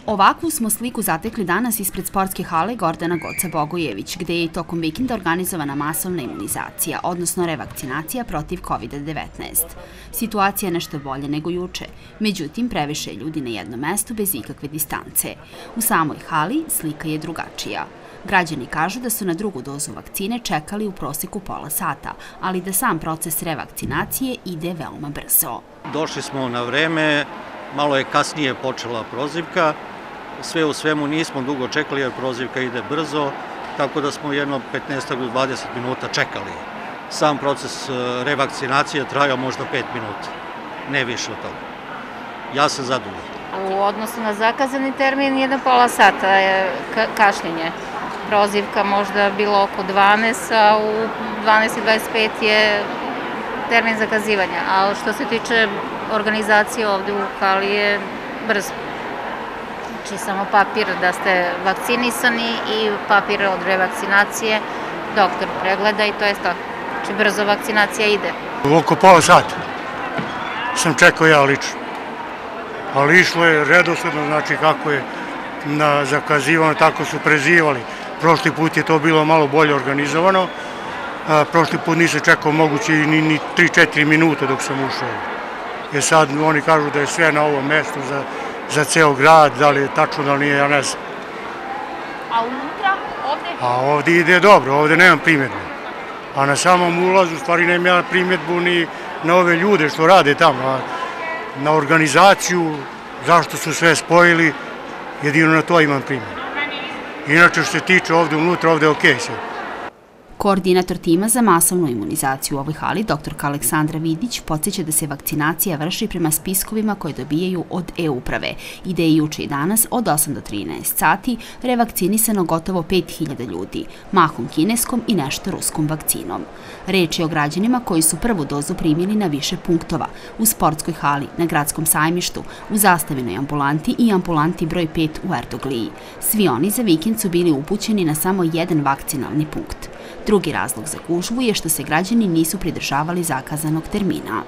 Ovakvu smo sliku zatekli danas ispred sportske hale Gordana Goca-Bogojević, gde je i tokom vikenda organizovana masovna imunizacija, odnosno revakcinacija protiv COVID-19. Situacija je nešto bolje nego juče, međutim previše je ljudi na jednom mestu bez ikakve distance. U samoj hali slika je drugačija. Građani kažu da su na drugu dozu vakcine čekali u proseku pola sata, ali da sam proces revakcinacije ide veoma brzo. Došli smo na vreme, malo je kasnije počela prozivka. Sve u svemu nismo dugo čekali jer prozivka ide brzo, tako da smo jedno 15 do 20 minuta čekali. Sam proces revakcinacije trajao možda 5 minuta, ne više od toga. Ja sam zadovoljan. U odnosu na zakazani termin jedno pola sata je kašnjenje. Prozivka možda bilo oko 12, a u 12:25 je termin zakazivanja. Ali što se tiče organizacije ovde u hali je brzo. Znači samo papir da ste vakcinisani i papir od revakcinacije, doktor pregleda i to je to. Znači brzo vakcinacija ide. Oko pola sata sam čekao ja lično, ali išlo je redosledno, znači kako je zakazivano, tako su prezivali. Prošli put je to bilo malo bolje organizovano, prošli put nisam čekao moguće ni 3-4 minuta dok sam ušao. Jer sad oni kažu da je sve na ovom mestu za ceo grad, da li je tačno, da li nije, ja ne znam. A unutra, ovde? A ovde ide dobro, ovde nemam primjedbu. A na samom ulazu, stvari nemam ja primjedbu ni na ove ljude što rade tamo, na organizaciju, zašto su sve spojili, jedino na to imam primjedbu. Inače što se tiče ovde unutra, ovde je okej sve. Koordinator tima za masovnu imunizaciju u ovoj hali, doktorka Aleksandra Vidić, podsjeća da se vakcinacija vrši prema spiskovima koje dobijaju od e-uprave i da je juče i danas od 8 do 13 sati revakcinisano gotovo 5000 ljudi, mahom kineskom i nešto ruskom vakcinom. Reč je o građanima koji su prvu dozu primili na više punktova, u sportskoj hali, na gradskom sajmištu, u zastavinoj ambulanti i ambulanti broj 5 u Erdogliji. Svi oni za vikend su bili upućeni na samo jedan vakcinalni punkt. Drugi razlog za gužvu je što se građani nisu pridržavali zakazanog termina.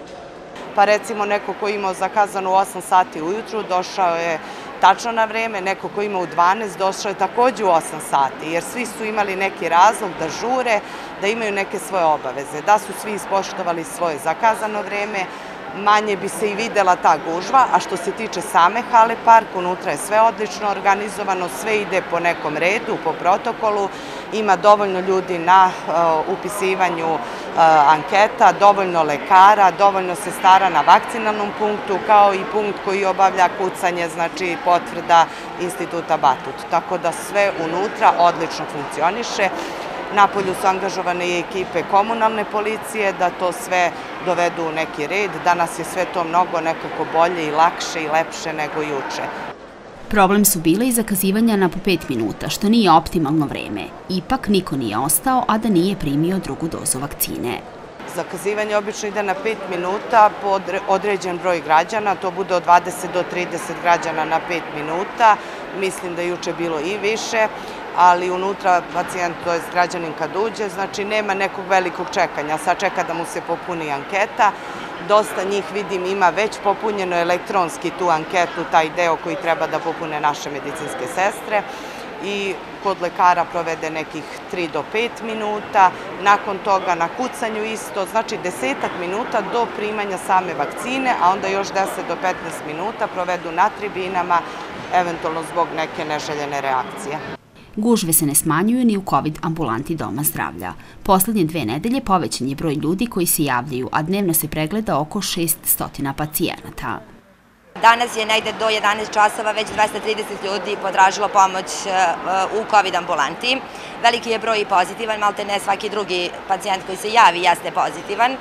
Pa recimo neko ko imao zakazano u 8 sati ujutru došao je tačno na vreme, neko ko ima u 12 došao je takođe u 8 sati, jer svi su imali neki razlog da žure, da imaju neke svoje obaveze. Da su svi ispoštovali svoje zakazano vreme, manje bi se i videla ta gužva, a što se tiče same hale park, unutra je sve odlično organizovano, sve ide po nekom redu, po protokolu, ima dovoljno ljudi na upisivanju anketa, dovoljno lekara, dovoljno sestara na vakcinalnom punktu, kao i punkt koji obavlja kucanje, znači potvrda Instituta Batut. Tako da sve unutra odlično funkcioniše. Napolju su angažovane i ekipe komunalne policije da to sve dovedu u neki red. Danas je sve to mnogo nekako bolje i lakše i lepše nego juče. Problem su bile i zakazivanja na po 5 minuta, što nije optimalno vreme. Ipak niko nije ostao, a da nije primio drugu dozu vakcine. Zakazivanje obično ide na 5 minuta po određen broj građana, to bude od 20 do 30 građana na 5 minuta. Mislim da je juče bilo i više, ali unutra pacijent, to je građanin kad uđe, znači nema nekog velikog čekanja. Sad čeka da mu se popuni anketa. Dosta njih, vidim, ima već popunjeno elektronski tu anketu, taj deo koji treba da popune naše medicinske sestre. I kod lekara provede nekih 3 do 5 minuta, nakon toga na kucanju isto, znači 10 minuta do primanja same vakcine, a onda još 10 do 15 minuta provedu na tribinama, eventualno zbog neke neželjene reakcije. Gužve se ne smanjuju ni u COVID ambulanti Doma zdravlja. Poslednje 2 nedelje povećan je broj ljudi koji se javljaju, a dnevno se pregleda oko 600 pacijenata. Danas je negde do 11 časova već 230 ljudi potražilo pomoć u COVID ambulanti. Veliki je broj pozitivan, malte ne svaki drugi pacijent koji se javi jeste pozitivan.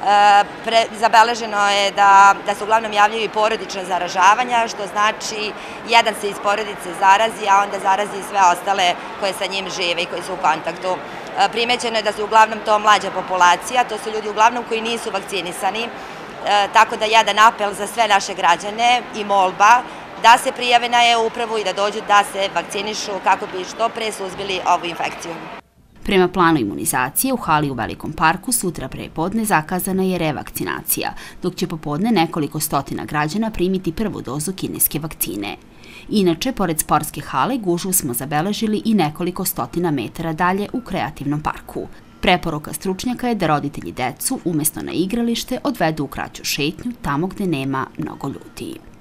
Zabeleženo je da se uglavnom javljaju i porodična zaražavanja, što znači jedan se iz porodice zarazi, a onda zarazi i sve ostale koje sa njim žive i koji su u kontaktu. Primećeno je da su uglavnom to mlađa populacija, to su ljudi uglavnom koji nisu vakcinisani, tako da jedan apel za sve naše građane i molba da se prijave na e-upravu i da dođu da se vakcinišu kako bi što pre suzbili ovu infekciju. Prema planu imunizacije, u hali u Velikom parku sutra pre podne zakazana je revakcinacija, dok će popodne nekoliko stotina građana primiti prvu dozu kineske vakcine. Inače, pored sportske hale, gužvu smo zabeležili i nekoliko stotina metara dalje u Kreativnom parku. Preporuka stručnjaka je da roditelji decu, umesto na igralište, odvedu u kraću šetnju tamo gde nema mnogo ljudi.